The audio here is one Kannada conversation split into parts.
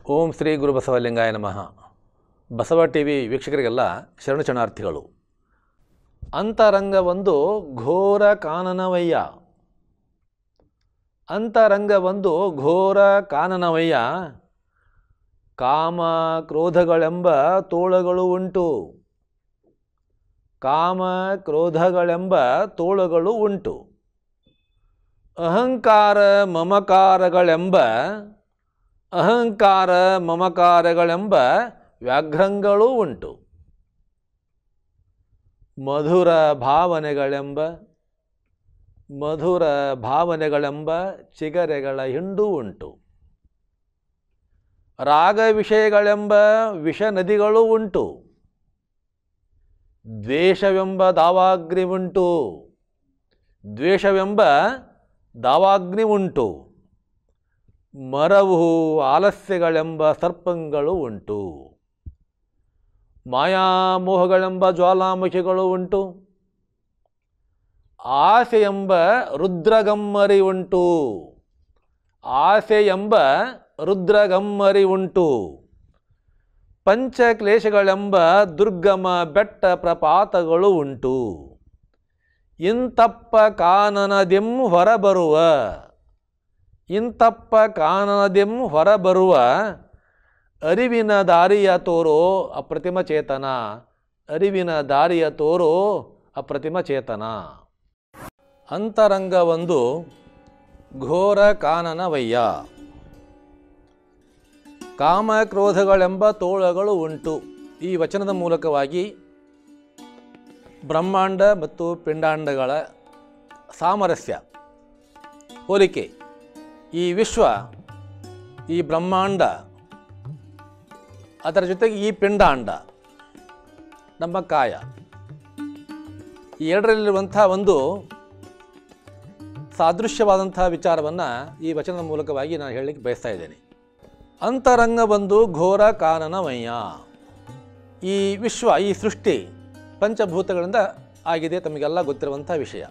ಓಂ ಶ್ರೀ ಗುರು ಬಸವಲಿಂಗಾಯ ನಮಃ. ಬಸವ ಟಿವಿ ವೀಕ್ಷಕರಿಗೆಲ್ಲ ಶರಣು ಶರಣಾರ್ಥಿಗಳು. ಅಂತರಂಗವೊಂದು ಘೋರ ಕಾನನವಯ್ಯ, ಅಂತರಂಗವೊಂದು ಘೋರ ಕಾನನವಯ್ಯ, ಕಾಮ ಕ್ರೋಧಗಳೆಂಬ ತೋಳಗಳು ಉಂಟು, ಕಾಮ ಕ್ರೋಧಗಳೆಂಬ ತೋಳಗಳು ಉಂಟು, ಅಹಂಕಾರ ಮಮಕಾರಗಳೆಂಬ ಅಹಂಕಾರ ಮಮಕಾರಗಳೆಂಬ ವ್ಯಾಘ್ರಂಗಳೂ ಉಂಟು, ಮಧುರ ಭಾವನೆಗಳೆಂಬ ಮಧುರ ಭಾವನೆಗಳೆಂಬ ಚಿಗರೆಗಳ ಹಿಂಡು ಉಂಟು, ರಾಗ ವಿಷಯಗಳೆಂಬ ವಿಷ ನದಿಗಳು ಉಂಟು, ದ್ವೇಷವೆಂಬ ದಾವಾಗ್ನಿ ಉಂಟು, ದ್ವೇಷವೆಂಬ ದಾವಾಗ್ನಿ ಉಂಟು, ಮರವು ಆಲಸ್ಯಗಳೆಂಬ ಸರ್ಪಗಳು ಉಂಟು, ಮಾಯಾಮೋಹಗಳೆಂಬ ಜ್ವಾಲಾಮುಖಿಗಳು ಉಂಟು, ಆಸೆಯೆಂಬ ರುದ್ರಗಮ್ಮರಿ ಉಂಟು, ಆಸೆಯೆಂಬ ರುದ್ರಗಮ್ಮರಿ ಉಂಟು, ಪಂಚಕ್ಲೇಶಗಳೆಂಬ ದುರ್ಗಮ ಬೆಟ್ಟ ಪ್ರಪಾತಗಳು ಉಂಟು, ಇಂತಪ್ಪ ಕಾನನದೆಂ ಹೊರಬರುವ ಇಂತಪ್ಪ ಕಾನನದೆಂ ಹೊರಬರುವ ಅರಿವಿನ ದಾರಿಯ ತೋರೋ ಅಪ್ರತಿಮ ಚೇತನ, ಅರಿವಿನ ದಾರಿಯ ತೋರೋ ಅಪ್ರತಿಮ ಚೇತನ. ಅಂತರಂಗವೊಂದು ಘೋರ ಕಾನನವಯ್ಯ, ಕಾಮ ಕ್ರೋಧಗಳೆಂಬ ತೋಳಗಳು ಉಂಟು. ಈ ವಚನದ ಮೂಲಕವಾಗಿ ಬ್ರಹ್ಮಾಂಡ ಮತ್ತು ಪಿಂಡಾಂಡಗಳ ಸಾಮರಸ್ಯ, ಹೋಲಿಕೆ, ಈ ವಿಶ್ವ, ಈ ಬ್ರಹ್ಮಾಂಡ, ಅದರ ಜೊತೆಗೆ ಈ ಪಿಂಡಾಂಡ, ನಮ್ಮ ಕಾಯ, ಈ ಎರಡರಲ್ಲಿರುವಂಥ ಒಂದು ಸಾದೃಶ್ಯವಾದಂಥ ವಿಚಾರವನ್ನು ಈ ವಚನದ ಮೂಲಕವಾಗಿ ನಾನು ಹೇಳಲಿಕ್ಕೆ ಬಯಸ್ತಾ ಇದ್ದೇನೆ. ಅಂತರಂಗವೊಂದು ಘೋರ ಕಾನನವಯ್ಯ. ಈ ವಿಶ್ವ, ಈ ಸೃಷ್ಟಿ ಪಂಚಭೂತಗಳಿಂದ ಆಗಿದೆ, ತಮಗೆಲ್ಲ ಗೊತ್ತಿರುವಂಥ ವಿಷಯ.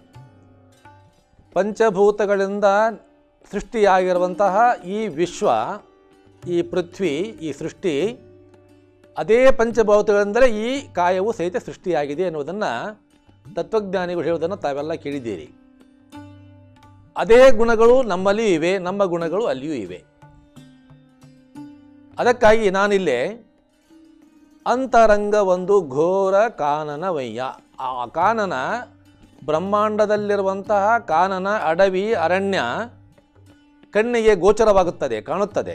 ಪಂಚಭೂತಗಳಿಂದ ಸೃಷ್ಟಿಯಾಗಿರುವಂತಹ ಈ ವಿಶ್ವ, ಈ ಪೃಥ್ವಿ, ಈ ಸೃಷ್ಟಿ, ಅದೇ ಪಂಚಭೂತಗಳಿಂದಲೇ ಈ ಕಾಯವು ಸಹಿತ ಸೃಷ್ಟಿಯಾಗಿದೆ ಎನ್ನುವುದನ್ನು ತತ್ವಜ್ಞಾನಿಗಳು ಹೇಳುವುದನ್ನು ತಾವೆಲ್ಲ ಕೇಳಿದ್ದೀರಿ. ಅದೇ ಗುಣಗಳು ನಮ್ಮಲ್ಲಿಯೂ ಇವೆ, ನಮ್ಮ ಗುಣಗಳು ಅಲ್ಲಿಯೂ ಇವೆ. ಅದಕ್ಕಾಗಿ ನಾನಿಲ್ಲೇ ಅಂತರಂಗವೊಂದು ಘೋರ ಕಾನನವಯ್ಯ, ಆ ಕಾನನ ಬ್ರಹ್ಮಾಂಡದಲ್ಲಿರುವಂತಹ ಕಾನನ, ಅಡವಿ, ಅರಣ್ಯ ಕಣ್ಣಿಗೆ ಗೋಚರವಾಗುತ್ತದೆ, ಕಾಣುತ್ತದೆ.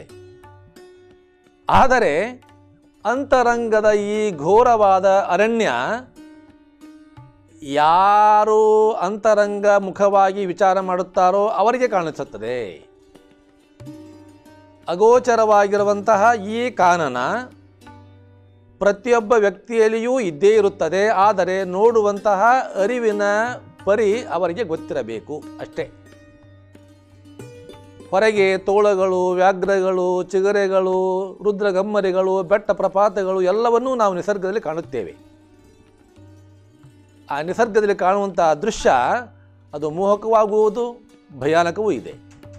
ಆದರೆ ಅಂತರಂಗದ ಈ ಘೋರವಾದ ಅರಣ್ಯ ಯಾರು ಅಂತರಂಗ ಮುಖವಾಗಿ ವಿಚಾರ ಮಾಡುತ್ತಾರೋ ಅವರಿಗೆ ಕಾಣಿಸುತ್ತದೆ. ಅಗೋಚರವಾಗಿರುವಂತಹ ಈ ಕಾನನ ಪ್ರತಿಯೊಬ್ಬ ವ್ಯಕ್ತಿಯಲ್ಲಿಯೂ ಇದ್ದೇ ಇರುತ್ತದೆ. ಆದರೆ ನೋಡುವಂತಹ ಅರಿವಿನ ಪರಿ ಅವರಿಗೆ ಗೊತ್ತಿರಬೇಕು ಅಷ್ಟೇ. ಹೊರಗೆ ತೋಳಗಳು, ವ್ಯಾಘ್ರಗಳು, ಚಿಗರೆಗಳು, ರುದ್ರಗಮ್ಮರಿಗಳು, ಬೆಟ್ಟ ಪ್ರಪಾತಗಳು ಎಲ್ಲವನ್ನೂ ನಾವು ನಿಸರ್ಗದಲ್ಲಿ ಕಾಣುತ್ತೇವೆ. ಆ ನಿಸರ್ಗದಲ್ಲಿ ಕಾಣುವಂಥ ದೃಶ್ಯ ಅದು ಮೋಹಕವಾಗುವುದು, ಭಯಾನಕವೂ ಇದೆ.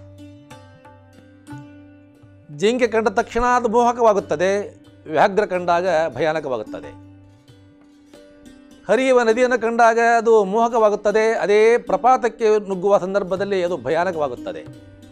ಜಿಂಕೆ ಕಂಡ ತಕ್ಷಣ ಅದು ಮೋಹಕವಾಗುತ್ತದೆ, ವ್ಯಾಘ್ರ ಕಂಡಾಗ ಭಯಾನಕವಾಗುತ್ತದೆ. ಹರಿಯುವ ನದಿಯನ್ನು ಕಂಡಾಗ ಅದು ಮೋಹಕವಾಗುತ್ತದೆ, ಅದೇ ಪ್ರಪಾತಕ್ಕೆ ನುಗ್ಗುವ ಸಂದರ್ಭದಲ್ಲಿ ಅದು ಭಯಾನಕವಾಗುತ್ತದೆ.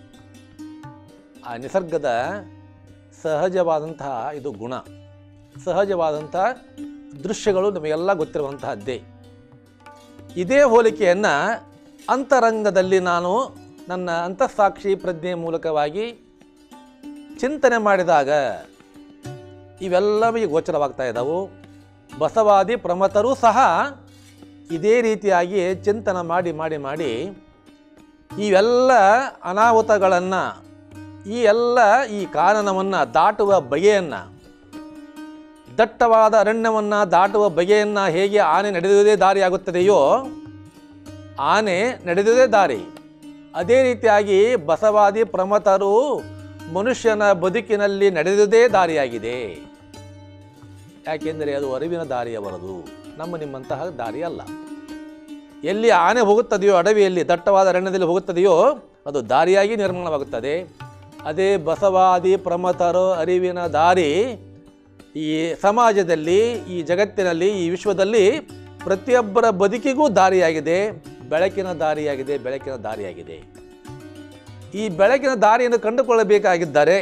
ಆ ನಿಸರ್ಗದ ಸಹಜವಾದಂತಹ ಇದು ಗುಣ, ಸಹಜವಾದಂಥ ದೃಶ್ಯಗಳು ನಮಗೆಲ್ಲ ಗೊತ್ತಿರುವಂತಹದ್ದೇ. ಇದೇ ಹೋಲಿಕೆಯನ್ನು ಅಂತರಂಗದಲ್ಲಿ ನಾನು ನನ್ನ ಅಂತಃಸಾಕ್ಷಿ ಪ್ರಜ್ಞೆ ಮೂಲಕವಾಗಿ ಚಿಂತನೆ ಮಾಡಿದಾಗ ಇವೆಲ್ಲವೇ ಗೋಚರವಾಗ್ತಾ ಇದ್ದಾವೆ. ಬಸವಾದಿ ಪ್ರಮತರೂ ಸಹ ಇದೇ ರೀತಿಯಾಗಿ ಚಿಂತನೆ ಮಾಡಿ ಮಾಡಿ ಮಾಡಿ ಇವೆಲ್ಲ ಅನಾಹುತಗಳನ್ನು, ಈ ಕಾನನವನ್ನು ದಾಟುವ ಬಗೆಯನ್ನು, ದಟ್ಟವಾದ ಅರಣ್ಯವನ್ನು ದಾಟುವ ಬಗೆಯನ್ನು ಹೇಗೆ ಆನೆ ನಡೆದುವುದೇ ದಾರಿಯಾಗುತ್ತದೆಯೋ, ಆನೆ ನಡೆದುವುದೇ ದಾರಿ, ಅದೇ ರೀತಿಯಾಗಿ ಬಸವಾದಿ ಪ್ರಮತರು ಮನುಷ್ಯನ ಬದುಕಿನಲ್ಲಿ ನಡೆದುವುದೇ ದಾರಿಯಾಗಿದೆ. ಯಾಕೆಂದರೆ ಅದು ಅರಿವಿನ ದಾರಿಯವರದು, ನಮ್ಮ ನಿಮ್ಮಂತಹ ದಾರಿ ಅಲ್ಲ. ಎಲ್ಲಿ ಆನೆ ಹೋಗುತ್ತದೆಯೋ, ಅಡವಿಯಲ್ಲಿ ದಟ್ಟವಾದ ಅರಣ್ಯದಲ್ಲಿ ಹೋಗುತ್ತದೆಯೋ ಅದು ದಾರಿಯಾಗಿ ನಿರ್ಮಾಣವಾಗುತ್ತದೆ. ಅದೇ ಬಸವಾದಿ ಪ್ರಮಥರು ಅರಿವಿನ ದಾರಿ ಈ ಸಮಾಜದಲ್ಲಿ, ಈ ಜಗತ್ತಿನಲ್ಲಿ, ಈ ವಿಶ್ವದಲ್ಲಿ ಪ್ರತಿಯೊಬ್ಬರ ಬದುಕಿಗೂ ದಾರಿಯಾಗಿದೆ, ಬೆಳಕಿನ ದಾರಿಯಾಗಿದೆ, ಬೆಳಕಿನ ದಾರಿಯಾಗಿದೆ. ಈ ಬೆಳಕಿನ ದಾರಿಯನ್ನು ಕಂಡುಕೊಳ್ಳಬೇಕಾಗಿದ್ದರೆ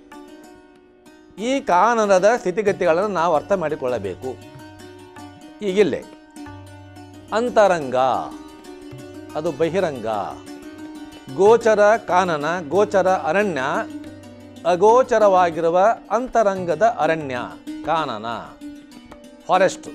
ಈ ಕಾನನದ ಸ್ಥಿತಿಗತಿಗಳನ್ನು ನಾವು ಅರ್ಥ ಮಾಡಿಕೊಳ್ಳಬೇಕು. ಈಗಿಲ್ಲೇ ಅಂತರಂಗ ಅದು ಬಹಿರಂಗ, ಗೋಚರ ಕಾನನ, ಗೋಚರ ಅರಣ್ಯ, ಅಗೋಚರವಾಗಿರುವ ಅಂತರಂಗದ ಅರಣ್ಯ ಕಾನನ, ಫಾರೆಸ್ಟ್.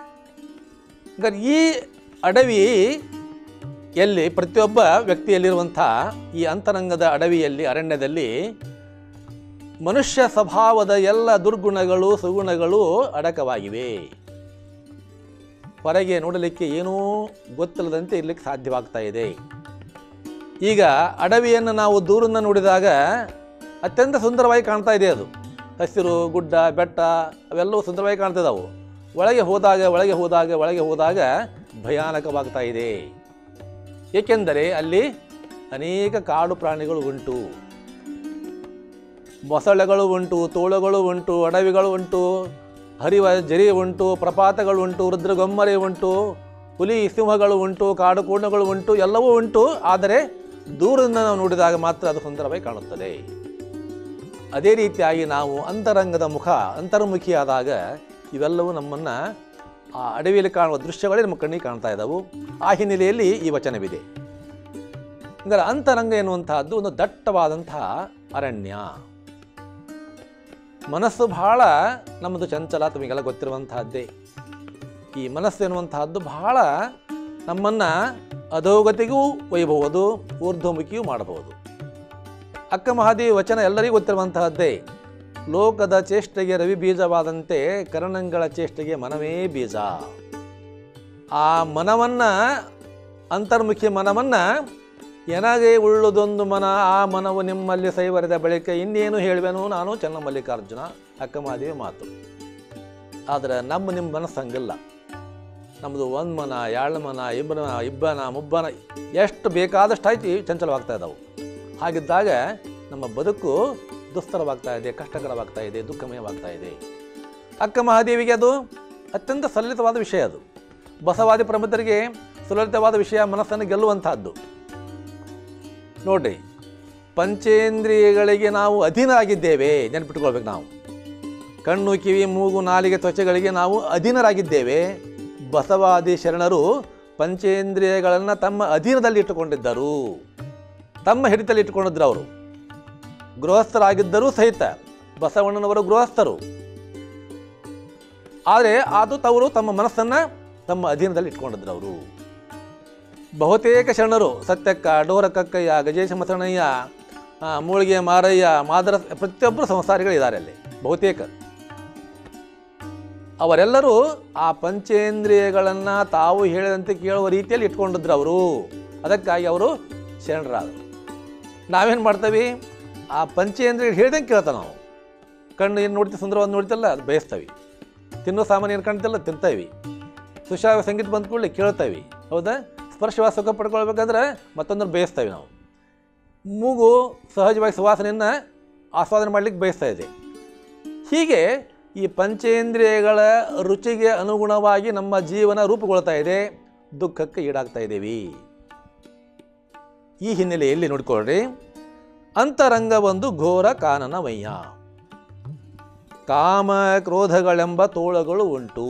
ಈ ಅಡವಿ ಎಲ್ಲಿ ಪ್ರತಿಯೊಬ್ಬ ವ್ಯಕ್ತಿಯಲ್ಲಿರುವಂಥ ಈ ಅಂತರಂಗದ ಅಡವಿಯಲ್ಲಿ, ಅರಣ್ಯದಲ್ಲಿ ಮನುಷ್ಯ ಸ್ವಭಾವದ ಎಲ್ಲ ದುರ್ಗುಣಗಳು ಸುಗುಣಗಳು ಅಡಕವಾಗಿವೆ. ಹೊರಗೆ ನೋಡಲಿಕ್ಕೆ ಏನೂ ಗೊತ್ತಿಲ್ಲದಂತೆ ಇರಲಿಕ್ಕೆ ಸಾಧ್ಯವಾಗ್ತಾ ಇದೆ. ಈಗ ಅಡವಿಯನ್ನು ನಾವು ದೂರದಿಂದ ನೋಡಿದಾಗ ಅತ್ಯಂತ ಸುಂದರವಾಗಿ ಕಾಣ್ತಾ ಇದೆ. ಅದು ಹಸಿರು, ಗುಡ್ಡ, ಬೆಟ್ಟ ಅವೆಲ್ಲವೂ ಸುಂದರವಾಗಿ ಕಾಣ್ತಿದ್ದಾವೆ. ಒಳಗೆ ಹೋದಾಗ ಭಯಾನಕವಾಗ್ತಾ ಇದೆ. ಏಕೆಂದರೆ ಅಲ್ಲಿ ಅನೇಕ ಕಾಡು ಪ್ರಾಣಿಗಳು ಉಂಟು, ಮೊಸಳೆಗಳು ಉಂಟು, ತೋಳುಗಳು ಉಂಟು, ಅಡವಿಗಳು ಉಂಟು, ಹರಿವ ಜರಿ ಉಂಟು, ಪ್ರಪಾತಗಳು ಉಂಟು, ರುದ್ರಗೊಮ್ಮರೆ ಉಂಟು, ಹುಲಿ ಸಿಂಹಗಳು ಉಂಟು, ಕಾಡು ಕೋಣಗಳು ಉಂಟು, ಎಲ್ಲವೂ ಉಂಟು. ಆದರೆ ದೂರದಿಂದ ನಾವು ನೋಡಿದಾಗ ಮಾತ್ರ ಅದು ಸುಂದರವಾಗಿ ಕಾಣುತ್ತದೆ. ಅದೇ ರೀತಿಯಾಗಿ ನಾವು ಅಂತರಂಗದ ಅಂತರ್ಮುಖಿಯಾದಾಗ ಇವೆಲ್ಲವೂ ನಮ್ಮನ್ನು ಆ ಅಡವಿಯಲ್ಲಿ ಕಾಣುವ ದೃಶ್ಯಗಳೇ ನಮ್ಮ ಕಣ್ಣಿಗೆ ಕಾಣ್ತಾ ಇದ್ದಾವೆ. ಆ ಹಿನ್ನೆಲೆಯಲ್ಲಿ ಈ ವಚನವಿದೆ. ಅಂದರೆ ಅಂತರಂಗ ಎನ್ನುವಂತಹದ್ದು ಒಂದು ದಟ್ಟವಾದಂತಹ ಅರಣ್ಯ. ಮನಸ್ಸು ಬಹಳ ನಮ್ಮದು ಚಂಚಲ, ತಮಗೆಲ್ಲ ಗೊತ್ತಿರುವಂತಹದ್ದೇ. ಈ ಮನಸ್ಸು ಎನ್ನುವಂತಹದ್ದು ಬಹಳ ನಮ್ಮನ್ನು ಅಧೋಗತಿಗೂ ಒಯ್ಯಬಹುದು, ಊರ್ಧ್ವಮುಖಿಯೂ ಮಾಡಬಹುದು. ಅಕ್ಕ ಮಹಾದೇವಿ ವಚನ ಎಲ್ಲರಿಗೂ ಗೊತ್ತಿರುವಂತಹದ್ದೇ. ಲೋಕದ ಚೇಷ್ಟೆಗೆ ರವಿ ಬೀಜವಾದಂತೆ ಕರಣಂಗಳ ಚೇಷ್ಟೆಗೆ ಮನವೇ ಬೀಜ. ಆ ಮನವನ್ನು, ಅಂತರ್ಮುಖಿ ಮನವನ್ನು, ಎನಗೆ ಉಳ್ಳುದೊಂದು ಮನ, ಆ ಮನವು ನಿಮ್ಮಲ್ಲಿ ಸೈವರಿದ ಬಳಿಕ ಇನ್ನೇನು ಹೇಳುವೆನು ನಾನು ಚನ್ನಮಲ್ಲಿಕಾರ್ಜುನ, ಅಕ್ಕ ಮಹಾದೇವಿ ಮಾತು. ಆದರೆ ನಿಮ್ಮ ಮನಸ್ಸು ಹಂಗಿಲ್ಲ. ನಮ್ಮದು ಒಂದು ಮನ, ಎರಡು ಮನ, ಇಬ್ಬನ ಮುಬ್ಬನ ಎಷ್ಟು ಬೇಕಾದಷ್ಟು ಆಯ್ತು ಚಂಚಲವಾಗ್ತಾ ಇದ್ದಾವೆ. ಹಾಗಿದ್ದಾಗ ನಮ್ಮ ಬದುಕು ದುಸ್ತರವಾಗ್ತಾ ಇದೆ, ಕಷ್ಟಕರವಾಗ್ತಾ ಇದೆ, ದುಃಖಮಯವಾಗ್ತಾ ಇದೆ. ಅಕ್ಕ ಮಹಾದೇವಿಗೆ ಅದು ಅತ್ಯಂತ ಸಲಲಿತವಾದ ವಿಷಯ. ಅದು ಬಸವಾದಿ ಪ್ರಮುಖರಿಗೆ ಸುಲಲಿತವಾದ ವಿಷಯ, ಮನಸ್ಸನ್ನು ಗೆಲ್ಲುವಂತಹದ್ದು. ನೋಡ್ರಿ, ಪಂಚೇಂದ್ರಿಯಗಳಿಗೆ ನಾವು ಅಧೀನರಾಗಿದ್ದೇವೆ, ನೆನಪಿಟ್ಕೊಳ್ಬೇಕು. ನಾವು ಕಣ್ಣು, ಕಿವಿ, ಮೂಗು, ನಾಲಿಗೆ, ತ್ವಚೆಗಳಿಗೆ ನಾವು ಅಧೀನರಾಗಿದ್ದೇವೆ. ಬಸವಾದಿ ಶರಣರು ಪಂಚೇಂದ್ರಿಯಗಳನ್ನು ತಮ್ಮ ಅಧೀನದಲ್ಲಿ ಇಟ್ಟುಕೊಂಡಿದ್ದರು, ತಮ್ಮ ಹಿಡಿತಲ್ಲಿ ಇಟ್ಟುಕೊಂಡಿದ್ದರು. ಅವರು ಗೃಹಸ್ಥರಾಗಿದ್ದರೂ ಸಹಿತ ಬಸವಣ್ಣನವರು ಗೃಹಸ್ಥರು. ಆದರೆ ಅವರು ತಮ್ಮ ಮನಸ್ಸನ್ನು ತಮ್ಮ ಅಧೀನದಲ್ಲಿ ಇಟ್ಕೊಂಡಿದ್ರು. ಅವರು ಬಹುತೇಕ ಶರಣರು, ಸತ್ಯಕ್ಕ, ಡೋರಕಕ್ಕಯ್ಯ, ಗಜೇಶ ಮಸಣಯ್ಯ, ಮೂಳಿಗೆ ಮಾರಯ್ಯ, ಮಾದರ, ಪ್ರತಿಯೊಬ್ಬರು ಸಂಸಾರಿಗಳಿದ್ದಾರೆ ಅಲ್ಲಿ ಬಹುತೇಕ. ಅವರೆಲ್ಲರೂ ಆ ಪಂಚೇಂದ್ರಿಯಗಳನ್ನು ತಾವು ಹೇಳಿದಂತೆ ಕೇಳುವ ರೀತಿಯಲ್ಲಿ ಇಟ್ಕೊಂಡಿದ್ರು ಅವರು. ಅದಕ್ಕಾಗಿ ಅವರು ಶರಣರಾದರು. ನಾವೇನು ಮಾಡ್ತೀವಿ, ಆ ಪಂಚೇಂದ್ರಿಯ ಹೇಳ್ದಂಗೆ ಕೇಳ್ತಾವೆ ನಾವು. ಕಣ್ಣು ಏನು ನೋಡ್ತೀವಿ, ಸುಂದರವಾದ ನೋಡ್ತಿಲ್ಲ, ಅದು ಬಯಸ್ತೀವಿ. ತಿನ್ನೋ ಸಾಮಾನು ಏನು ಕಾಣ್ತಿಲ್ಲ, ತಿಂತೀವಿ. ಸುಶ್ರಾವ್ಯ ಸಂಗೀತ ಬಂದ ಕೂಡಲೇ ಕೇಳ್ತೀವಿ, ಹೌದಾ? ಸ್ಪರ್ಶವಾದ ಸುಖ ಪಡ್ಕೊಳ್ಬೇಕಾದ್ರೆ ಮತ್ತೊಂದನ್ನು ಬಯಸ್ತೀವಿ ನಾವು. ಮೂಗು ಸಹಜವಾಗಿ ಸುವಾಸನೆಯನ್ನು ಆಸ್ವಾದನೆ ಮಾಡಲಿಕ್ಕೆ ಬಯಸ್ತಾ ಇದೆ. ಹೀಗೆ ಈ ಪಂಚೇಂದ್ರಿಯಗಳ ರುಚಿಗೆ ಅನುಗುಣವಾಗಿ ನಮ್ಮ ಜೀವನ ರೂಪುಗೊಳ್ತಾ ಇದೆ, ದುಃಖಕ್ಕೆ ಈಡಾಗ್ತಾ ಇದ್ದೀವಿ. ಈ ಹಿನ್ನೆಲೆಯಲ್ಲಿ ನೋಡಿಕೊಳ್ಳ್ರಿ, ಅಂತರಂಗ ಒಂದು ಘೋರ ಕಾನನಮಯ್ಯ. ಕಾಮ ಕ್ರೋಧಗಳೆಂಬ ತೋಳಗಳು ಉಂಟು.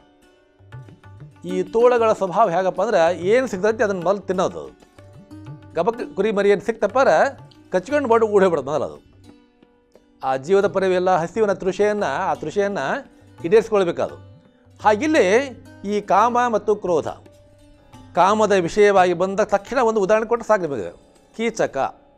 ಈ ತೋಳಗಳ ಸ್ವಭಾವ ಹೇಗಪ್ಪ ಅಂದ್ರೆ, ಏನು ಸಿಗ್ತೈತಿ ಅದನ್ನು ಮೊದಲು ತಿನ್ನೋದು. ಗಬಕ್ಕೆ ಕುರಿ ಮರಿಯನ್ನು ಸಿಕ್ತಪ್ಪಾರ ಕಚ್ಕೊಂಡು ಬಡ್ಡು ಊಡೇಬಿಡೋದು ಮೊದಲು. ಅದು ಆ ಜೀವದ ಪರಿವೆಲ್ಲ ಹಸಿವಿನ ಆ ತೃಷೆಯನ್ನು ಈಡೇರಿಸ್ಕೊಳ್ಬೇಕದು. ಹಾಗಿಲ್ಲಿ ಈ ಕಾಮ ಮತ್ತು ಕ್ರೋಧ, ಕಾಮದ ವಿಷಯವಾಗಿ ಬಂದ ತಕ್ಷಣ ಒಂದು ಉದಾಹರಣೆ ಕೊಟ್ಟು ಸಾಕು ನಿಮಗೆ. ಕೀಚಕ,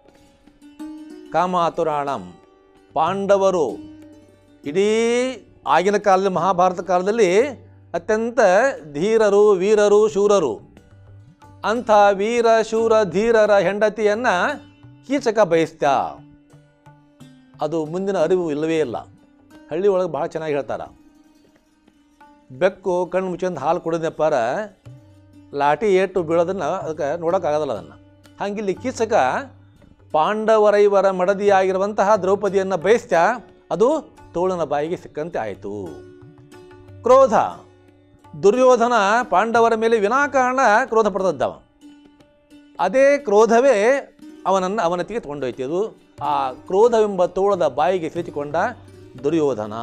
ಕಾಮಾತುರಾಣಂ. ಪಾಂಡವರು ಇಡೀ ಆಗಿನ ಕಾಲದಲ್ಲಿ, ಮಹಾಭಾರತ ಕಾಲದಲ್ಲಿ ಅತ್ಯಂತ ಧೀರರು, ವೀರರು, ಶೂರರು. ಅಂಥ ವೀರ, ಶೂರ, ಧೀರರ ಹೆಂಡತಿಯನ್ನು ಕೀಚಕ ಬಯಸ್ತ. ಅದು ಮುಂದಿನ ಅರಿವು ಇಲ್ಲವೇ ಇಲ್ಲ. ಹಳ್ಳಿ ಒಳಗೆ ಭಾಳ ಚೆನ್ನಾಗಿ ಹೇಳ್ತಾರೆ, ಬೆಕ್ಕು ಕಣ್ಣು ಮುಚ್ಚಂದು ಹಾಲು ಕುಡಿದಪ್ಪಾರ ಲಾಟಿ ಏಟು ಬೀಳೋದನ್ನು ಅದಕ್ಕೆ ನೋಡೋಕ್ಕಾಗೋದಲ್ಲ. ಅದನ್ನು ಹಂಗಿಲ್ಲಿ ಕೀಚಕ ಪಾಂಡವರೈವರ ಮಡದಿಯಾಗಿರುವಂತಹ ದ್ರೌಪದಿಯನ್ನು ಬಯಸ್ತ ಅದು ತೋಳನ ಬಾಯಿಗೆ ಸಿಕ್ಕಂತೆ ಆಯಿತು. ಕ್ರೋಧ, ದುರ್ಯೋಧನ ಪಾಂಡವರ ಮೇಲೆ ವಿನಾಕಾರಣ ಕ್ರೋಧ ಪಡೆದದ್ದವ. ಅದೇ ಕ್ರೋಧವೇ ಅವನನ್ನು ಅವನತಿಗೆ ತಗೊಂಡೊಯ್ತಿದ್ದು. ಆ ಕ್ರೋಧವೆಂಬ ತೋಳದ ಬಾಯಿಗೆ ಸಿಲುಕಿಕೊಂಡ ದುರ್ಯೋಧನ.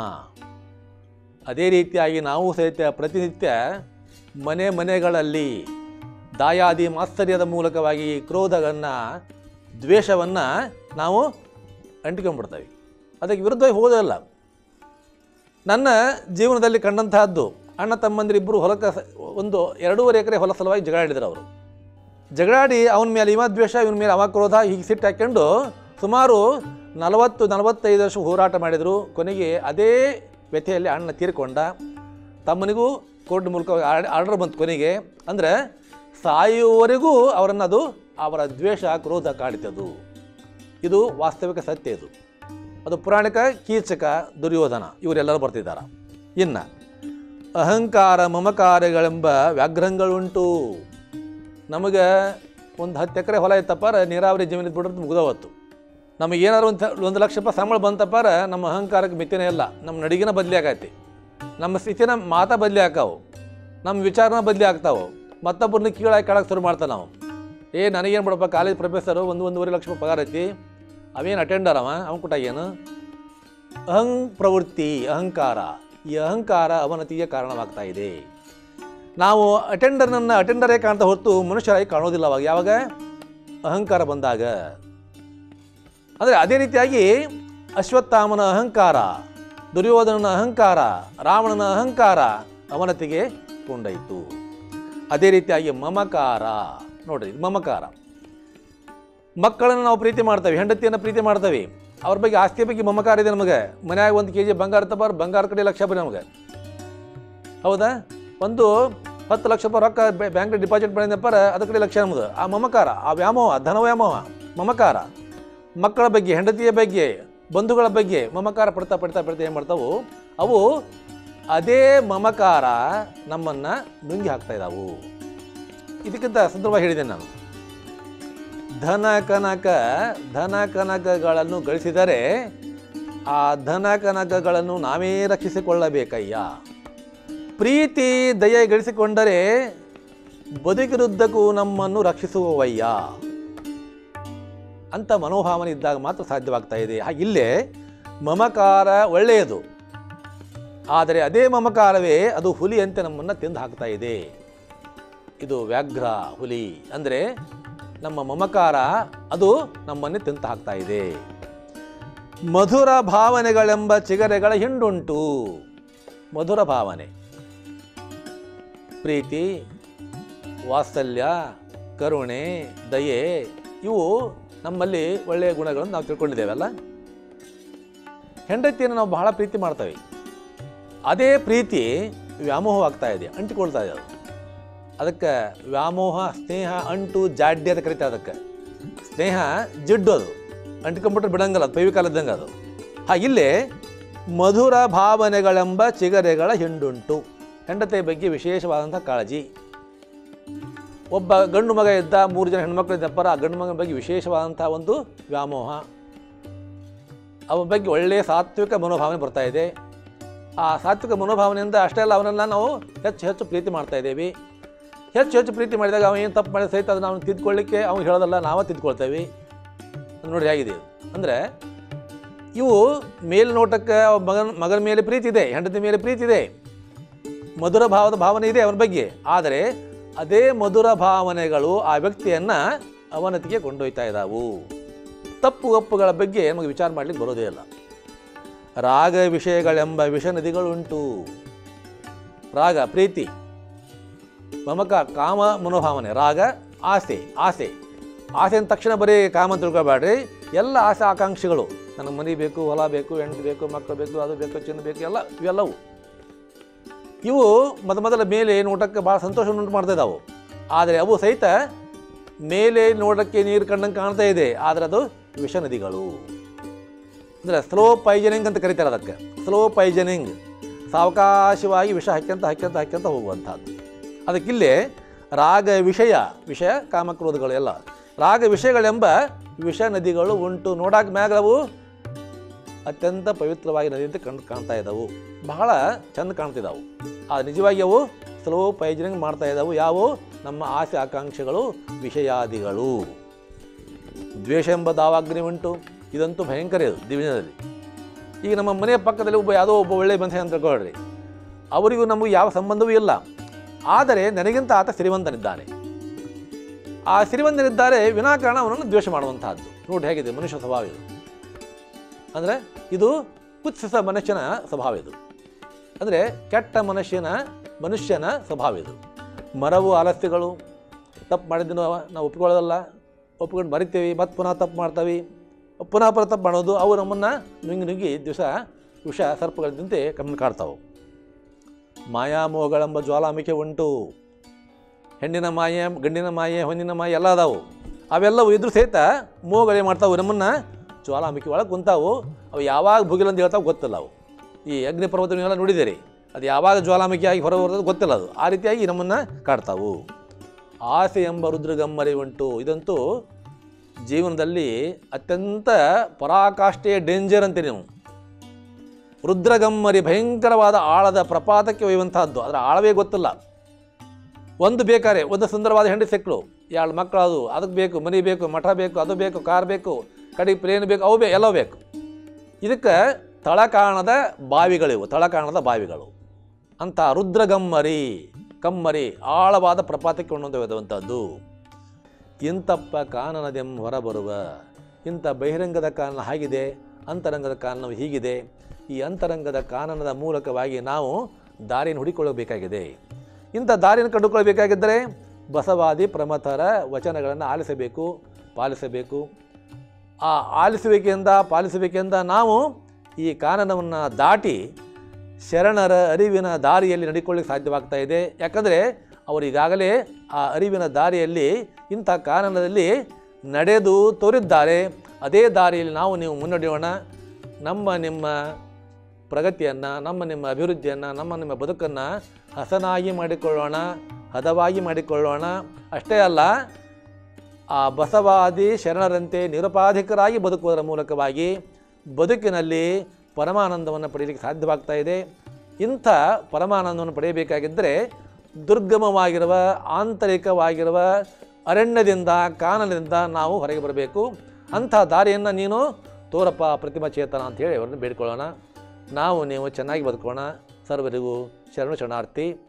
ಅದೇ ರೀತಿಯಾಗಿ ನಾವು ಸಹಿತ ಪ್ರತಿನಿತ್ಯ ಮನೆಗಳಲ್ಲಿ ದಾಯಾದಿ ಮಾತ್ಸರ್ಯದ ಮೂಲಕವಾಗಿ ಕ್ರೋಧವನ್ನು, ದ್ವೇಷವನ್ನು ನಾವು ಅಂಟಿಕೊಂಡ್ಬಿಡ್ತೇವೆ. ಅದಕ್ಕೆ ವಿರುದ್ಧವಾಗಿ ಹೋಗೋದಲ್ಲ. ನನ್ನ ಜೀವನದಲ್ಲಿ ಕಂಡಂತಹದ್ದು, ಅಣ್ಣ ತಮ್ಮಂದಿರಿಬ್ಬರು ಹೊಲಕ್ಕೆ 2.5 ಎಕರೆ ಹೊಲ ಸಲುವಾಗಿ ಜಗಳಾಡಿದ್ರು. ಅವರು ಜಗಳಾಡಿ ಅವನ ಮೇಲೆ ಇವ ದ್ವೇಷ, ಇವನ ಮೇಲೆ ಅವ ಕ್ರೋಧ, ಹೀಗೆ ಸಿಟ್ಟು ಹಾಕ್ಕೊಂಡು ಸುಮಾರು 40-45 ವರ್ಷ ಹೋರಾಟ ಮಾಡಿದರು. ಕೊನೆಗೆ ಅದೇ ವ್ಯಥೆಯಲ್ಲಿ ಅಣ್ಣ ತೀರ್ಕೊಂಡ. ತಮ್ಮನಿಗೂ ಕೋರ್ಟ್ ಮೂಲಕ ಆರ್ಡರ್ ಬಂತು ಕೊನೆಗೆ. ಅಂದರೆ ಸಾಯುವವರೆಗೂ ಅವರನ್ನು ಅವರ ದ್ವೇಷ, ಕ್ರೋಧ ಕಾಡಿತದು. ಇದು ವಾಸ್ತವಿಕ ಸತ್ಯ. ಅದು ಪುರಾಣಿಕ, ಕೀಚಕ, ದುರ್ಯೋಧನ ಇವರೆಲ್ಲರೂ ಬರ್ತಿದ್ದಾರೆ. ಇನ್ನು ಅಹಂಕಾರ ಮಮಕಾರಗಳೆಂಬ ವ್ಯಾಘ್ರಂಗಳುಂಟು. ನಮಗೆ 10 ಎಕರೆ ಹೊಲ ಇತ್ತಪ್ಪಾರ, ನೀರಾವರಿ ಜಮೀನು ಬಿಡೋದು ಮುಗಿದವತ್ತು. ನಮಗೇನಾದ್ರು 1 ಲಕ್ಷ ರೂಪಾಯಿ ಸಂಬಳ ಬಂತಪ್ಪಾರ, ನಮ್ಮ ಅಹಂಕಾರಕ್ಕೆ ಮಿತಿನೇ ಇಲ್ಲ. ನಮ್ಮ ನಡಿಗೆನ ಬದಲಿ ಆಗೈತಿ, ನಮ್ಮ ಸ್ಥಿತಿನ ಮಾತಾ ಬದಲಿ ಹಾಕಾವು, ನಮ್ಮ ವಿಚಾರನ ಬದಲಿ ಆಗ್ತಾವೆ. ಮತ್ತೊಬ್ಬರನ್ನ ಕೀಳಾಗಿ ಕಾಳಕ್ಕೆ ಶುರು ಮಾಡ್ತಾವೆ. ನಾವು ನನಗೇನು ಬಿಡಪ್ಪ, ಕಾಲೇಜ್ ಪ್ರೊಫೆಸರು 1-1.5 ಲಕ್ಷ ರೂಪಾಯಿ ಪಗಾರ ಐತಿ, ಅವೇನು ಅಟೆಂಡರ್ ಅವನ ಕೊಟ್ಟಾಗೇನು. ಪ್ರವೃತ್ತಿ, ಅಹಂಕಾರ, ಈ ಅಹಂಕಾರ ಅವನತಿಗೆ ಕಾರಣವಾಗ್ತಾ ಇದೆ. ನಾವು ಅಟೆಂಡರೇ ಕಾಣ್ತಾ ಹೊರತು ಮನುಷ್ಯರಾಗಿ ಕಾಣೋದಿಲ್ಲ. ಯಾವಾಗ ಅಹಂಕಾರ ಬಂದಾಗ. ಅಂದರೆ ಅದೇ ರೀತಿಯಾಗಿ ಅಶ್ವತ್ಥಾಮನ ಅಹಂಕಾರ, ದುರ್ಯೋಧನನ ಅಹಂಕಾರ, ರಾವಣನ ಅಹಂಕಾರ ಅವನತಿಗೆ ಕೊಂಡಾಯಿತು. ಅದೇ ರೀತಿಯಾಗಿ ಮಮಕಾರ. ನೋಡ್ರಿ, ಮಮಕಾರ. ಮಕ್ಕಳನ್ನು ನಾವು ಪ್ರೀತಿ ಮಾಡ್ತೇವೆ, ಹೆಂಡತಿಯನ್ನು ಪ್ರೀತಿ ಮಾಡ್ತೇವೆ, ಅವ್ರ ಬಗ್ಗೆ ಆಸ್ತಿ ಬಗ್ಗೆ ಮಮಕಾರ ಇದೆ ನಮಗೆ. ಮನ್ಯಾಗ 1 kg ಬಂಗಾರ ತಪ್ಪಾರ, ಬಂಗಾರ ಕಡೆ ಲಕ್ಷ ಬರೀ ನಮಗೆ. ಹೌದಾ? 10 ಲಕ್ಷ ರೂಪಾಯಿ ರೊಕ್ಕ ಬ್ಯಾಂಕ್ ಡಿಪಾಸಿಟ್ ಮಾಡಿದಪ್ಪಾರ, ಅದ ಕಡೆ ಲಕ್ಷ ನಮ್ಮದು. ಆ ಮಮಕಾರ, ಆ ವ್ಯಾಮೋಹ, ಧನವ್ಯಾಮೋಹ, ಮಮಕಾರ. ಮಕ್ಕಳ ಬಗ್ಗೆ, ಹೆಂಡತಿಯ ಬಗ್ಗೆ, ಬಂಧುಗಳ ಬಗ್ಗೆ ಮಮಕಾರ ಪಡ್ತಾ ಏನು ಮಾಡ್ತಾವು, ಅವು ಅದೇ ಮಮಕಾರ ನಮ್ಮನ್ನು ನುಂಗಿ ಹಾಕ್ತಾ ಇದ್ದಾವು. ಇದಕ್ಕಿಂತ ಸಂದರ್ಭ ಹೇಳಿದೆ ನಾನು. ಧನ ಕನಕಗಳನ್ನು ಗಳಿಸಿದರೆ ಆ ಧನ ಕನಕಗಳನ್ನು ನಾವೇ ರಕ್ಷಿಸಿಕೊಳ್ಳಬೇಕಯ್ಯ. ಪ್ರೀತಿ ದಯೆ ಗಳಿಸಿಕೊಂಡರೆ ಬದುಕಿರುದ್ದಕ್ಕೂ ನಮ್ಮನ್ನು ರಕ್ಷಿಸುವವಯ್ಯ ಅಂತ ಮನೋಭಾವನೆ ಇದ್ದಾಗ ಮಾತ್ರ ಸಾಧ್ಯವಾಗ್ತಾ ಇದೆ. ಹಾಗಿಲ್ಲೇ ಮಮಕಾರ ಒಳ್ಳೆಯದು, ಆದರೆ ಅದೇ ಮಮಕಾರವೇ ಅದು ಹುಲಿಯಂತೆ ನಮ್ಮನ್ನು ತಿಂದು ಹಾಕ್ತಾ ಇದೆ. ಇದು ವ್ಯಾಘ್ರ, ಹುಲಿ ಅಂದರೆ ನಮ್ಮ ಮಮಕಾರ, ಅದು ನಮ್ಮನ್ನೇ ತಿಂದು ಹಾಕ್ತಾ ಇದೆ. ಮಧುರ ಭಾವನೆಗಳೆಂಬ ಚಿಗರೆಗಳ ಹಿಂಡುಂಟು. ಮಧುರ ಭಾವನೆ, ಪ್ರೀತಿ, ವಾತ್ಸಲ್ಯ, ಕರುಣೆ, ದಯೆ, ಇವು ನಮ್ಮಲ್ಲಿ ಒಳ್ಳೆಯ ಗುಣಗಳನ್ನು ನಾವು ತಿಳ್ಕೊಂಡಿದ್ದೇವಲ್ಲ. ಹೆಂಡತಿಯನ್ನು ನಾವು ಬಹಳ ಪ್ರೀತಿ ಮಾಡ್ತೇವೆ, ಅದೇ ಪ್ರೀತಿ ವ್ಯಾಮೋಹವಾಗ್ತಾ ಇದೆ, ಅಂಟಿಕೊಳ್ತಾ ಇದೆ. ಅದಕ್ಕೆ ವ್ಯಾಮೋಹ, ಸ್ನೇಹ, ಅಂಟು, ಜಾಡ್ಯ ಅಂತ ಕರಿತಾರೆ. ಅದಕ್ಕೆ ಸ್ನೇಹ ಜಿಡ್ಡು, ಅದು ಅಂಟಿಕೊಂಡ್ಬಿಟ್ರೆ ಬಿಡಂಗಲ್ಲ, ಅದು ಪೈವಿಕಾಲದ್ದಂಗೆ ಅದು. ಹಾಗಿಲ್ಲೇ ಮಧುರ ಭಾವನೆಗಳೆಂಬ ಚಿಗರೆಗಳ ಹಿಂಡುಂಟು. ಹೆಂಡತಿಯ ಬಗ್ಗೆ ವಿಶೇಷವಾದಂಥ ಕಾಳಜಿ. ಒಬ್ಬ ಗಂಡು ಮಗ ಇದ್ದ, 3 ಜನ ಹೆಣ್ಮಕ್ಳು ಇದ್ದಪ್ಪರ, ಆ ಗಂಡು ಮಗನ ಬಗ್ಗೆ ವಿಶೇಷವಾದಂಥ ಒಂದು ವ್ಯಾಮೋಹ, ಅವನ ಬಗ್ಗೆ ಒಳ್ಳೆಯ ಸಾತ್ವಿಕ ಮನೋಭಾವನೆ ಬರ್ತಾ ಇದೆ. ಆ ಸಾತ್ವಿಕ ಮನೋಭಾವನೆಯಿಂದ ಅಷ್ಟೇ ಅಲ್ಲ, ಅವನನ್ನು ನಾವು ಹೆಚ್ಚು ಪ್ರೀತಿ ಮಾಡ್ತಾ ಇದ್ದೇವೆ. ಹೆಚ್ಚು ಪ್ರೀತಿ ಮಾಡಿದಾಗ ಅವನು ಏನು ತಪ್ಪು ಮಾಡಿದ ಸಹಿತ ಅದನ್ನು ಅವನು ತಿದ್ಕೊಳ್ಳಿಕ್ಕೆ ಅವ್ನು ಹೇಳೋದಲ್ಲ, ನಾವೇ ತಿದ್ಕೊಳ್ತೇವೆ. ನೋಡಿ ಹೇಗಿದೆ ಅಂದರೆ, ಇವು ಮೇಲ್ನೋಟಕ್ಕೆ ಮಗನ ಮೇಲೆ ಪ್ರೀತಿ ಇದೆ, ಹೆಂಡತಿ ಮೇಲೆ ಪ್ರೀತಿ ಇದೆ, ಮಧುರ ಭಾವನೆ ಇದೆ ಅವನ ಬಗ್ಗೆ. ಆದರೆ ಅದೇ ಮಧುರ ಭಾವನೆಗಳು ಆ ವ್ಯಕ್ತಿಯನ್ನು ಅವನತಿಗೆ ಕೊಂಡೊಯ್ತಾ ಇದ್ದಾವು. ತಪ್ಪುಗಳ ಬಗ್ಗೆ ನಮಗೆ ವಿಚಾರ ಮಾಡಲಿಕ್ಕೆ ಬರೋದೇ ಇಲ್ಲ. ರಾಗ ವಿಷಯಗಳೆಂಬ ವಿಷ ನದಿಗಳುಂಟು. ರಾಗ ಪ್ರೀತಿ, ಮಮಕಾರ, ಕಾಮ ಮನೋಭಾವನೆ, ರಾಗ ಆಸೆ. ಅಂದ ತಕ್ಷಣ ಬರೀ ಕಾಮ ತಿಳ್ಕೊಬೇಡ್ರಿ, ಎಲ್ಲ ಆಸೆ ಆಕಾಂಕ್ಷೆಗಳು. ನನಗೆ ಮನೆ ಬೇಕು, ಹೊಲ ಬೇಕು, ಹೆಂಡತಿ ಬೇಕು, ಮಕ್ಕಳು ಬೇಕು, ಅದು ಬೇಕು, ಚಿನ್ನ ಬೇಕು, ಇವೆಲ್ಲವು ಇವು ಮೊದಲ ಮೇಲೆ ನೋಟಕ್ಕೆ ಭಾಳ ಸಂತೋಷವನ್ನು ಮಾಡ್ತಾ ಇದ್ದಾವೆ. ಆದರೆ ಅವು ಸಹಿತ ಮೇಲೆ ನೋಡೋಕ್ಕೆ ನೀರು ಕಂಡಂಗೆ ಕಾಣ್ತಾ ಇದೆ, ಆದರೆ ಅದು ವಿಷ ನದಿಗಳು. ಅಂದರೆ ಸ್ಲೋ ಪಾಯ್ಸನಿಂಗ್ ಅಂತ ಕರೀತಾರೆ ಅದಕ್ಕೆ. ಸ್ಲೋ ಪಾಯ್ಸನಿಂಗ್, ಸಾವಕಾಶವಾಗಿ ವಿಷ ಹಾಕ್ಯಂತ ಹೋಗುವಂಥದ್ದು. ಅದಕ್ಕಿಲ್ಲೇ ರಾಗ ವಿಷಯ ಕಾಮಕ್ರೋಧಗಳು ಎಲ್ಲ ರಾಗ ವಿಷಯಗಳೆಂಬ ವಿಷ ನದಿಗಳು ಉಂಟು. ನೋಡಕ್ಕೆ ಮ್ಯಾಗವು ಅತ್ಯಂತ ಪವಿತ್ರವಾಗಿ ನದಿ ಅಂತ ಕಾಣ್ತಾ ಇದ್ದವು, ಬಹಳ ಚಂದ ಕಾಣ್ತಿದ್ದಾವು. ನಿಜವಾಗಿ ಅವು ಸ್ಲೋ ಪೈಜರಿಂಗ್ ಮಾಡ್ತಾ ಇದ್ದಾವೆ. ಯಾವುವು? ನಮ್ಮ ಆಸೆ ಆಕಾಂಕ್ಷೆಗಳು, ವಿಷಯಾದಿಗಳು. ದ್ವೇಷ ಎಂಬ ದಾವಾಗ್ನಿ ಉಂಟು. ಇದಂತೂ ಭಯಂಕರ ಇದು ದಿವ್ಯದಲ್ಲಿ. ಈಗ ನಮ್ಮ ಮನೆಯ ಪಕ್ಕದಲ್ಲಿ ಯಾವುದೋ ಒಬ್ಬ ಒಳ್ಳೆಯ ಮನುಷ್ಯ ಅಂತ ತಿಳ್ಕೊಳ್ರಿ, ಅವರಿಗೂ ನಮಗೂ ಯಾವ ಸಂಬಂಧವೂ ಇಲ್ಲ. ಆದರೆ ನನಗಿಂತ ಆತ ಸಿರಿವಂತನಿದ್ದಾನೆ. ಆ ಸಿರಿವಂತನಿದ್ದಾರೆ ವಿನಾಕಾರಣ ಅವನನ್ನು ದ್ವೇಷ ಮಾಡುವಂತಹದ್ದು. ನೋಡಿ ಹೇಗಿದೆ ಮನುಷ್ಯ ಸ್ವಭಾವ ಇದು. ಅಂದರೆ ಇದು ಕುತ್ಸಿತ ಮನುಷ್ಯನ ಸ್ವಭಾವ ಇದು. ಅಂದರೆ ಕೆಟ್ಟ ಮನುಷ್ಯನ ಸ್ವಭಾವ ಇದು. ಮರವು ಆಲಸ್ಯಗಳು. ತಪ್ಪು ಮಾಡಿದ್ದನ್ನು ನಾವು ಒಪ್ಕೊಳ್ಳೋದಲ್ಲ, ಒಪ್ಕೊಂಡು ಮರಿತೀವಿ, ಮತ್ತು ಪುನಃ ತಪ್ಪು ಮಾಡ್ತೀವಿ, ಪುನಃ ತಪ್ಪು ಮಾಡೋದು. ಅವು ನಮ್ಮನ್ನು ನುಗ್ಗಿ ದಿವಸ ವಿಷ ಸರ್ಪಗಳಿದ್ದಂತೆ ಕಮ್ಮಿ ಕಾಡ್ತಾವೆ. ಮಾಯಾಮೋಹಗಳೆಂಬ ಜ್ವಾಲಾಮುಖಿ ಉಂಟು. ಹೆಣ್ಣಿನ ಮಾಯೆ, ಗಂಡಿನ ಮಾಯೆ, ಹೊನ್ನಿನ ಮಾಯೆ ಎಲ್ಲ ಅದಾವು. ಅವೆಲ್ಲವೂ ಇದ್ರೂ ಸಹಿತ ಮೋಹಗಳೇ ಮಾಡ್ತಾವೆ, ನಮ್ಮನ್ನು ಜ್ವಾಲಾಮುಖಿ ಒಳಗೆ ಕುಂತಾವು. ಅವು ಯಾವಾಗ ಭುಗಿಲಂತ ಹೇಳ್ತಾವೆ ಗೊತ್ತಿಲ್ಲ. ಅವು ಈ ಅಗ್ನಿ ಪರ್ವತನೆಲ್ಲ ನೋಡಿದ್ದೀರಿ, ಅದು ಯಾವಾಗ ಜ್ವಾಲಾಮುಖಿಯಾಗಿ ಹೊರ ಬರೋದು ಗೊತ್ತಿಲ್ಲ. ಅದು ಆ ರೀತಿಯಾಗಿ ನಮ್ಮನ್ನು ಕಾಡ್ತಾವು. ಆಸೆ ಎಂಬ ರುದ್ರಗಮ್ಮರಿ ಉಂಟು. ಇದಂತೂ ಜೀವನದಲ್ಲಿ ಅತ್ಯಂತ ಪರಾಕಾಷ್ಠೆಯ ಡೇಂಜರ್ ಅಂತೀರಿ ನೀವು. ರುದ್ರಗಮ್ಮರಿ ಭಯಂಕರವಾದ ಆಳದ ಪ್ರಪಾತಕ್ಕೆ ಒಯ್ಯುವಂತಹದ್ದು. ಅದರ ಆಳವೇ ಗೊತ್ತಿಲ್ಲ. ಒಂದು ಸುಂದರವಾದ ಹೆಂಡತಿ ಸಿಕ್ಕಳು, 2 ಮಕ್ಕಳು, ಅದಕ್ಕೆ ಬೇಕು, ಮನೆ ಬೇಕು, ಮಠ ಬೇಕು, ಅದು ಬೇಕು, ಕಾರ್ ಬೇಕು, ಕಡೆಗೆ ಪ್ಲೇನ್ ಬೇಕು, ಅವು ಎಲ್ಲವೂ ಬೇಕು. ಇದಕ್ಕೆ ತಳಕಾಣದ ಬಾವಿಗಳು ಅಂತ ಕಮ್ಮರಿ ಆಳವಾದ ಪ್ರಪಾತಕ್ಕೆ ಕೊಂಡೊಯ್ಯುವಂಥದ್ದು. ಇಂತಪ್ಪ ಕಾನನದೆಂ ಹೊರಬರುವ. ಇಂಥ ಬಹಿರಂಗದ ಕಾನನ ಹಾಗಿದೆ, ಅಂತರಂಗದ ಕಾನನವು ಹೀಗಿದೆ. ಈ ಅಂತರಂಗದ ಕಾನನದ ಮೂಲಕವಾಗಿ ನಾವು ದಾರಿಯನ್ನು ಹುಡುಕೊಳ್ಳಬೇಕಾಗಿದೆ. ಇಂಥ ದಾರಿಯನ್ನು ಕಂಡುಕೊಳ್ಳಬೇಕಾಗಿದ್ದರೆ ಬಸವಾದಿ ಪ್ರಮಥರ ವಚನಗಳನ್ನು ಆಲಿಸಬೇಕು, ಪಾಲಿಸಬೇಕು. ಆ ಪಾಲಿಸಬೇಕೆಂದ ನಾವು ಈ ಕಾನನವನ್ನು ದಾಟಿ ಶರಣರ ಅರಿವಿನ ದಾರಿಯಲ್ಲಿ ನಡಿಕೊಳ್ಳಿಕ್ಕೆ ಸಾಧ್ಯವಾಗ್ತಾ ಇದೆ. ಯಾಕಂದರೆ ಅವರು ಈಗಾಗಲೇ ಆ ಅರಿವಿನ ದಾರಿಯಲ್ಲಿ ಇಂಥ ಕಾನನದಲ್ಲಿ ನಡೆದು ತೋರಿದ್ದಾರೆ. ಅದೇ ದಾರಿಯಲ್ಲಿ ನೀವು ಮುನ್ನಡೆಯೋಣ. ನಿಮ್ಮ ಪ್ರಗತಿಯನ್ನು, ನಿಮ್ಮ ಅಭಿವೃದ್ಧಿಯನ್ನು, ನಿಮ್ಮ ಬದುಕನ್ನು ಹಸನಾಗಿ ಮಾಡಿಕೊಳ್ಳೋಣ, ಹದವಾಗಿ ಮಾಡಿಕೊಳ್ಳೋಣ. ಅಷ್ಟೇ ಅಲ್ಲ, ಆ ಬಸವಾದಿ ಶರಣರಂತೆ ನಿರುಪಾಧಿಕರಾಗಿ ಬದುಕುವುದರ ಮೂಲಕವಾಗಿ ಬದುಕಿನಲ್ಲಿ ಪರಮಾನಂದವನ್ನು ಪಡೆಯಲಿಕ್ಕೆ ಸಾಧ್ಯವಾಗ್ತಾ ಇದೆ. ಇಂಥ ಪರಮಾನಂದವನ್ನು ಪಡೆಯಬೇಕಾಗಿದ್ದರೆ ದುರ್ಗಮವಾಗಿರುವ, ಆಂತರಿಕವಾಗಿರುವ ಅರಣ್ಯದಿಂದ, ಕಾನನದಿಂದ ನಾವು ಹೊರಗೆ ಬರಬೇಕು. ಅಂಥ ದಾರಿಯನ್ನು ನೀನು ತೋರಪ್ಪ ಪ್ರತಿಮಾ ಚೇತನ ಅಂಥೇಳಿ ಅವರನ್ನು ಬೇಡಿಕೊಳ್ಳೋಣ. ನೀವು ಚೆನ್ನಾಗಿ ಬದುಕೋಣ. ಸರ್ವರಿಗೂ ಶರಣಾರ್ಥಿ.